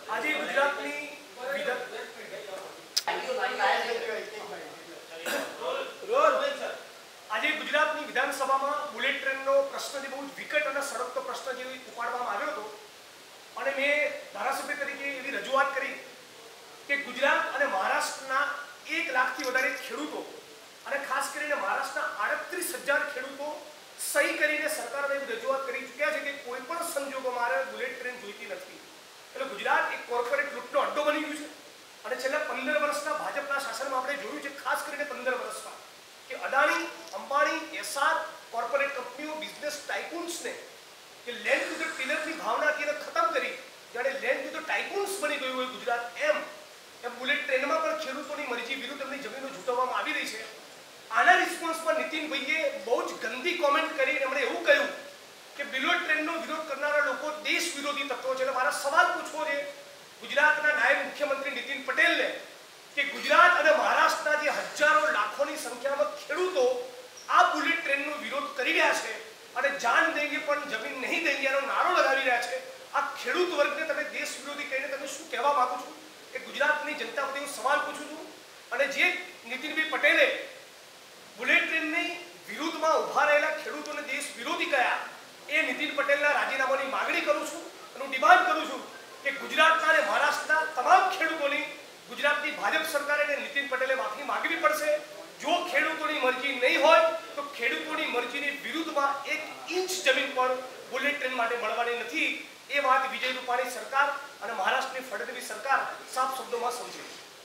આજે ગુજરાતની વિધાનસભામાં બુલેટ ટ્રેનનો પ્રશ્ન જે બહુ વિકટ અને સળગતો પ્રશ્ન જે ઉપાડવામાં આવ્યો હતો અને મેં ધારાસભ્ય તરીકે એવી રજૂઆત કરી કે ગુજરાત અને મહારાષ્ટ્રના 1 લાખથી વધારે ખેડૂતો અને ખાસ કરીને મહારાષ્ટ્રના 38,000 ખેડૂતો સહી કરીને સરકારને એવી રજૂઆત કરી ચૂક્યા છે કે કોઈ પણ સંજોગોમાં મારે બુલેટ ટ્રેન જોઈતી નથી। એટલે ગુજરાત એક કોર્પોરેટ લૂંટનો અડ્ડો બની ગયું છે અને છેલ્લા 15 વર્ષના ભાજપના શાસનમાં આપણે જોયું છે, ખાસ કરીને 15 વર્ષમાં, કે અદાણી, અંબાણી, એસઆર કોર્પોરેટ કંપનીઓ બિઝનેસ ટાઇકૂન્સને કે લેન્ડ ટુ ધ ટીલરની ભાવનાથી ખતમ કરી જ્યારે લેન્ડ ટુ ધ ટાઇકૂન્સ બની ગયું હોય ગુજરાત એમ બુલેટ ટ્રેનમાં પણ ખેડૂતોની મરજી વિરુદ્ધ એમની જમીનો ઝૂંટવવામાં આવી રહી છે। આના રિસ્પોન્સમાં નીતિનભાઈએ બહુ જ ગંદી કોમેન્ટ કરીને એમણે એવું કહ્યું કે બુલેટ ટ્રેનનો વિરોધ કરનારા લોકો દેશ વિરોધી તત્વો છે। એટલે મારા સવાલ પૂછવો છે ગુજરાતના નાયબ મુખ્યમંત્રી નીતિન પટેલને કે ગુજરાત અને મહારાષ્ટ્રના જે હજારો લાખોની સંખ્યામાં ખેડૂતો આ બુલેટ ટ્રેનનો વિરોધ કરી રહ્યા છે અને જાન દેંગે પણ જમીન નહીં દેંગેનો નારો લગાવી રહ્યા છે, આ ખેડૂત વર્ગને તમે દેશ વિરોધી કહીને તમે શું કહેવા માંગો છો? એ ગુજરાતની જનતા વતી હું સવાલ પૂછું છું। અને જે નીતિનભાઈ પટેલે બુલેટ ટ્રેનની વિરુદ્ધમાં ઉભા રહેલા ખેડૂતોને દેશ વિરોધી કયા, એ નીતિન પટેલના રાજીનામાની માગણી કરું છું અને હું ડિમાન્ડ કરું છું કે ગુજરાતના અને મહારાષ્ટ્રના તમામ ખેડૂતોની ગુજરાતની ભાજપ સરકારે અને નીતિન પટેલે માફી માંગવી પડશે। જો ખેડૂતોની મરજી નહીં હોય તો ખેડૂતોની મરજીની વિરુદ્ધમાં 1 ઇંચ જમીન પણ બુલેટ ટ્રેન માટે મળવાની નથી। એ વાત વિજય રૂપાણી સરકાર અને મહારાષ્ટ્રની ફડણવીસ સરકાર સાફ શબ્દોમાં સમજે।